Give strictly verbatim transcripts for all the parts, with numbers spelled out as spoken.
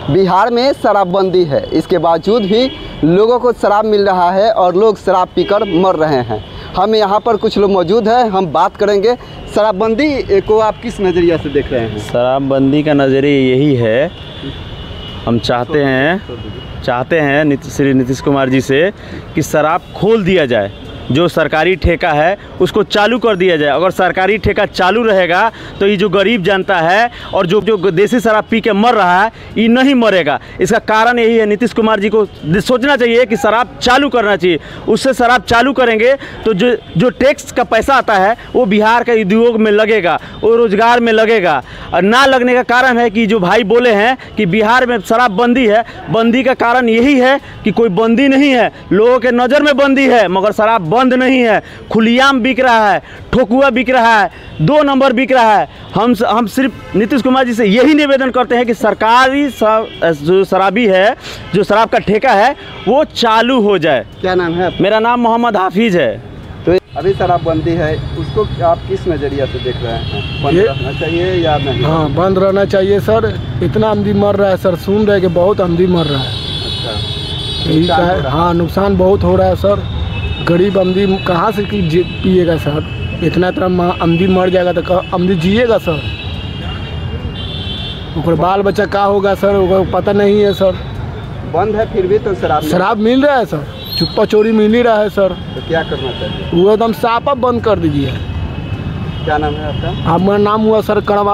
बिहार में शराबबंदी है, इसके बावजूद भी लोगों को शराब मिल रहा है और लोग शराब पीकर मर रहे हैं। हम यहाँ पर कुछ लोग मौजूद हैं, हम बात करेंगे। शराबबंदी को आप किस नज़रिया से देख रहे हैं? शराबबंदी का नज़रिया यही है, हम चाहते हैं चाहते हैं श्री नीतीश कुमार जी से कि शराब खोल दिया जाए, जो सरकारी ठेका है उसको चालू कर दिया जाए। अगर सरकारी ठेका चालू रहेगा तो ये जो गरीब जनता है और जो जो देसी शराब पी के मर रहा है ये नहीं मरेगा। इसका कारण यही है, नीतीश कुमार जी को सोचना चाहिए कि शराब चालू करना चाहिए। उससे शराब चालू करेंगे तो जो जो टैक्स का पैसा आता है वो बिहार के उद्योग में लगेगा, वो रोज़गार में लगेगा। और ना लगने का कारण है कि जो भाई बोले हैं कि बिहार में शराब बंदी है, बंदी का कारण यही है कि कोई बंदी नहीं है, लोगों के नज़र में बंदी है मगर शराब बंद नहीं है। खुलियाम बिक रहा है, ठोकुआ बिक रहा है, दो नंबर बिक रहा है। हम हम सिर्फ नीतीश कुमार जी से यही निवेदन करते हैं कि सरकारी जो शराबी है, जो शराब का ठेका है वो चालू हो जाए। क्या नाम है? मेरा नाम मोहम्मद हाफिज है। तो अभी शराबबंदी है, उसको आप किस नज़रिया से देख रहे हैं? बंद रहना चाहिए या नहीं? हाँ, बंद रहना चाहिए सर। इतना आमदी मर रहा है सर, सुन रहे कि बहुत आमदी मर रहा है। अच्छा, यही है। हाँ, नुकसान बहुत हो रहा है सर। गरीब अमदी कहाँ से पिएगा सर? इतना इतना अमदी मर जाएगा तो अमदी जिएगा सर? ऊपर बाल बच्चा का होगा सर, वो पता नहीं है सर। बंद है फिर भी तो शराब शराब मिल रहा है सर, चुप्पा चोरी मिल ही रहा है सर। तो क्या करना चाहिए? वो एकदम साफा बंद कर दीजिए। क्या नाम है आपका? आपका नाम हुआ सर कड़वा।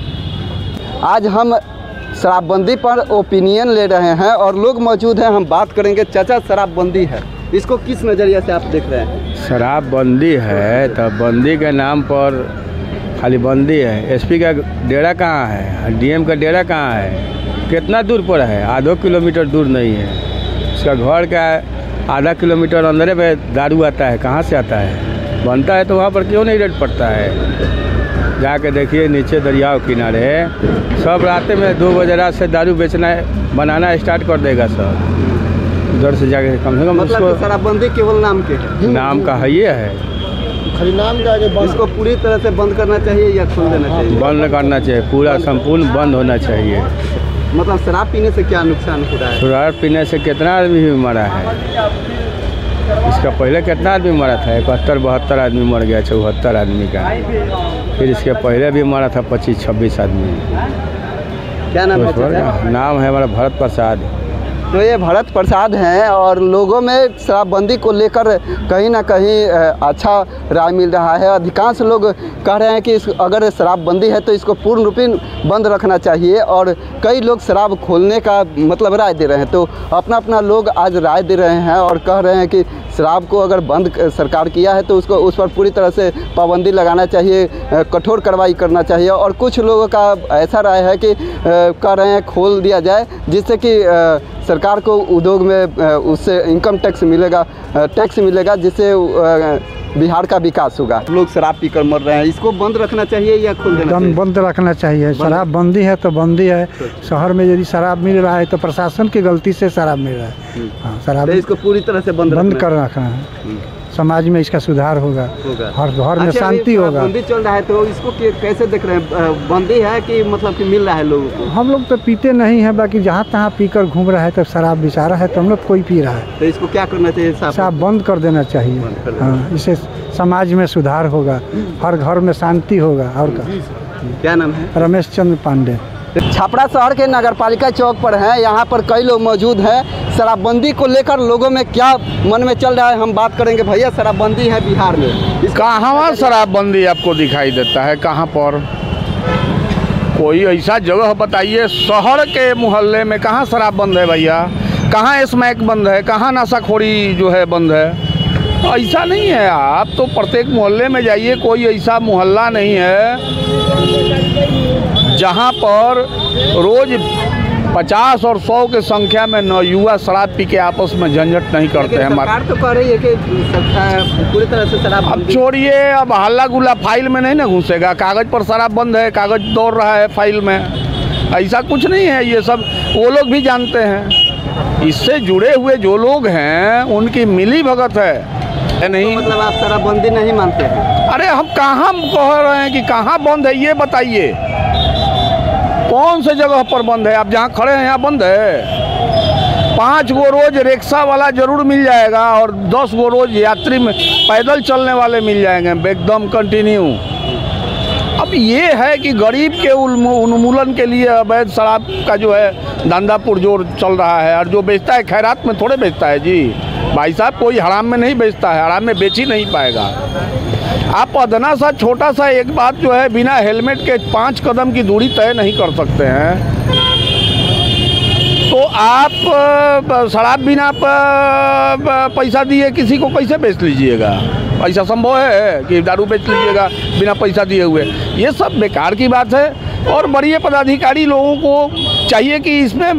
आज हम शराबबंदी पर ओपिनियन ले रहे हैं और लोग मौजूद हैं, हम बात करेंगे। चाचा, शराबबंदी है, इसको किस नज़रिया से आप देख रहे हैं? शराबबंदी है तो बंदी के नाम पर खाली बंदी है। एसपी का डेरा कहाँ है? डीएम का डेरा कहाँ है? कितना दूर पर है? आधो किलोमीटर दूर नहीं है। उसका घर का आधा किलोमीटर अंदर पे दारू आता है, कहाँ से आता है? बनता है तो वहाँ पर क्यों नहीं रेट पड़ता है? जाके देखिए नीचे दरियाव किनारे सब रात में दो बजे रात से दारू बेचना बनाना स्टार्ट कर देगा सर। उधर से जाके कम से कम मतलब उसको शराबबंदी केवल नाम के है? नाम का है ये है, खाली नाम का आगे बंद। इसको पूरी तरह से बंद करना चाहिए या खोल देना चाहिए? बंद करना चाहिए, पूरा संपूर्ण बंद होना चाहिए। मतलब शराब पीने से क्या नुकसान हो रहा है? शराब पीने से कितना आदमी भी मरा है? इसका पहले कितना आदमी मरा था? इकहत्तर बहत्तर आदमी मर गया, चौहत्तर आदमी का। फिर इसके पहले भी मरा था पच्चीस छब्बीस आदमी। क्या नाम है? नाम है हमारा भरत प्रसाद। तो ये भरत प्रसाद हैं और लोगों में शराबबंदी को लेकर कहीं ना कहीं अच्छा राय मिल रहा है। अधिकांश लोग कह रहे हैं कि इस अगर शराबबंदी है तो इसको पूर्ण रूपेण बंद रखना चाहिए और कई लोग शराब खोलने का मतलब राय दे रहे हैं। तो अपना अपना लोग आज राय दे रहे हैं और कह रहे हैं कि शराब को अगर बंद सरकार किया है तो उसको उस पर पूरी तरह से पाबंदी लगाना चाहिए, कठोर कार्रवाई करना चाहिए। और कुछ लोगों का ऐसा राय है कि कह रहे हैं खोल दिया जाए, जिससे कि सरकार को उद्योग में उससे इनकम टैक्स मिलेगा, टैक्स मिलेगा, जिससे बिहार का विकास होगा। लोग शराब पीकर मर रहे हैं, इसको बंद रखना चाहिए या खोल देना चाहिए? बंद रखना चाहिए। शराब बंदी है तो बंदी है। शहर में यदि शराब मिल रहा है तो प्रशासन की गलती से शराब मिल रहा है। हाँ, शराब इसको पूरी तरह से बंद बंद कर रखना है। समाज में इसका सुधार होगा, होगा। हर घर में शांति होगा। बंदी चल रहा है तो इसको कैसे देख रहे हैं? बंदी है कि मतलब कि मिल रहा है लोगों को? हम लोग तो पीते नहीं हैं, बाकी जहाँ तहाँ पीकर घूम रहा है तो शराब बेचा रहा है तो हम लोग कोई पी रहा है। तो इसको क्या करना चाहिए? शराब बंद कर देना चाहिए। हाँ, इससे समाज में सुधार होगा, हर घर में शांति होगा। और क्या नाम है? रमेश चंद्र पांडे। छपरा शहर के नगरपालिका चौक पर हैं, यहाँ पर कई लोग मौजूद हैं। शराबबंदी को लेकर लोगों में क्या मन में चल रहा है, हम बात करेंगे। भैया, शराबबंदी है बिहार में, कहाँ शराबबंदी आपको दिखाई देता है? कहाँ पर? कोई ऐसा जगह बताइए शहर के मोहल्ले में कहाँ शराब बंद है भैया? कहाँ स्मैक बंद है? कहाँ नशाखोरी जो है बंद है? ऐसा नहीं है। आप तो प्रत्येक मोहल्ले में जाइए, कोई ऐसा मोहल्ला नहीं है जहाँ पर रोज पचास और सौ के संख्या में नौयुवा शराब पी के आपस में झंझट नहीं करते हैं। सरकार तो कह रही है कि पूरी तरह से शराब। अब छोड़िए, अब हल्ला गुल्ला फाइल में नहीं ना घुसेगा। कागज पर शराब बंद है, कागज दौड़ रहा है फाइल में, ऐसा कुछ नहीं है। ये सब वो लोग भी जानते हैं। इससे जुड़े हुए जो लोग हैं उनकी मिली भगत है। नहीं तो मतलब आप शराबबंदी नहीं मानते हैं? अरे हम कहाँ कह रहे हैं कि कहाँ बंद है, ये बताइए। कौन से जगह पर बंद है? आप जहाँ खड़े हैं यहाँ बंद है। पाँच गो रोज रिक्शा वाला जरूर मिल जाएगा और दस गो रोज यात्री में पैदल चलने वाले मिल जाएंगे एकदम कंटिन्यू। अब ये है कि गरीब के उन्मूलन के लिए अवैध शराब का जो है धंधा पुरजोर चल रहा है। और जो बेचता है खैरात में थोड़े बेचता है जी भाई साहब, कोई हराम में नहीं बेचता है, हराम में बेच ही नहीं पाएगा। आप अदना सा छोटा सा एक बात जो है बिना हेलमेट के पाँच कदम की दूरी तय नहीं कर सकते हैं, तो आप शराब बिना पैसा दिए किसी को कैसे बेच लीजिएगा? ऐसा संभव है कि दारू बेच लीजिएगा बिना पैसा दिए हुए? ये सब बेकार की बात है। और बड़े पदाधिकारी लोगों को चाहिए कि इसमें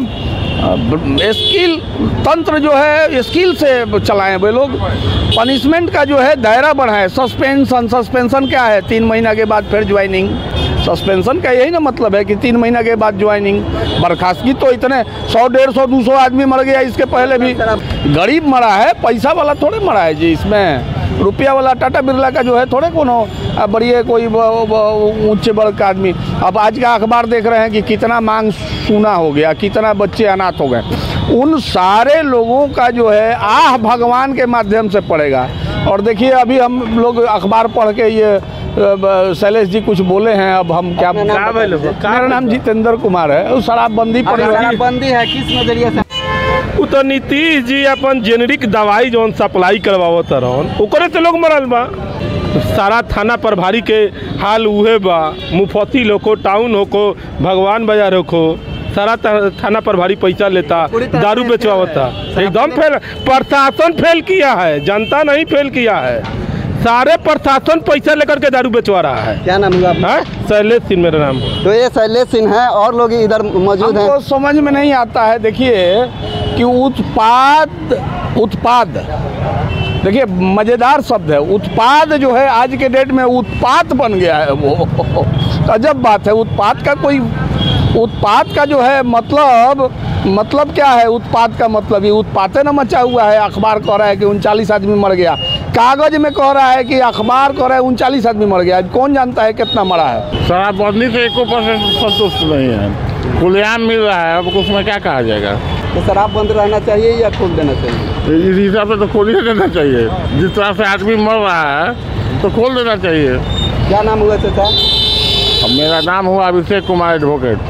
स्किल तंत्र जो है स्किल से चलाएं वे लोग। पनिशमेंट का जो है दायरा बढ़ाएं। सस्पेंशन सस्पेंशन क्या है? तीन महीना के बाद फिर ज्वाइनिंग। सस्पेंशन का यही ना मतलब है कि तीन महीना के बाद ज्वाइनिंग। बर्खास्तगी तो इतने सौ डेढ़ सौ दो सौ आदमी मर गया इसके पहले भी। गरीब मरा है, पैसा वाला थोड़े मरा है जी। इसमें रुपया वाला टाटा बिरला का जो है थोड़े कोनो बढ़िया कोई ऊंचे वर्ग का आदमी। अब आज का अखबार देख रहे हैं कि कितना मांग सूना हो गया, कितना बच्चे अनाथ हो गए। उन सारे लोगों का जो है आह भगवान के माध्यम से पड़ेगा। और देखिए अभी हम लोग अखबार पढ़ के ये शैलेश जी कुछ बोले हैं, अब हम क्या मेरा नाम जितेंद्र कुमार है। उस शराबबंदी पर शराबबंदी है किस नजरिए से? उ तो नीतीश जी अपन जेनरिक दवाई जौन सप्लाई करवावत रहन ओकरे से लोग मरल बा। सारा थाना प्रभारी के हाल उहे बा। मुफती लोको टाउन होको भगवान बाजार होको सारा थाना प्रभारी पैसा लेता, दारू बेचवाता। एकदम फेल, प्रशासन फेल किया है, जनता नहीं फेल किया है। सारे प्रशासन पैसा लेकर के दारू बेचवा रहा है। क्या नाम हुआ? शैलेश सिंह मेरा नाम है। तो ये शैलेश सिंह है और लोग इधर मौजूद हैं। तो समझ में नहीं आता है देखिए कि उत्पाद उत्पाद देखिए मज़ेदार शब्द है। उत्पाद जो है आज के डेट में उत्पात बन गया है। वो अजब बात है। उत्पाद का कोई उत्पाद का जो है मतलब मतलब क्या है? उत्पाद का मतलब ये उत्पाते न मचा हुआ है। अखबार कह रहा है कि उनचालीस आदमी मर गया, कागज में कह रहा है कि अखबार कह रहा है उनचालीस आदमी मर गया। कौन जानता है कितना मरा है? शराबबंदी से एको परसेंट संतुष्ट नहीं है। खुलेआम मिल रहा है, अब उसमें क्या कहा जाएगा? तो शराब बंद रहना चाहिए या खोल देना चाहिए? इस हिसाब से तो खोल ही देना चाहिए। जिस तरह से आदमी मर रहा है तो खोल देना चाहिए। क्या नाम हुआ चाचा? मेरा नाम हुआ अभिषेक कुमार एडवोकेट।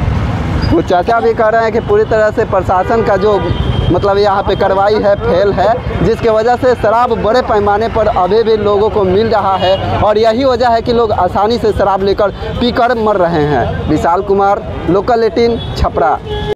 वो चाचा भी कह रहे हैं कि पूरी तरह से प्रशासन का जो मतलब यहाँ पे कार्रवाई है फेल है, जिसके वजह से शराब बड़े पैमाने पर अभी भी लोगों को मिल रहा है। और यही वजह है कि लोग आसानी से शराब लेकर पीकर मर रहे हैं। Vishal Kumar, local eighteen, Chhapra.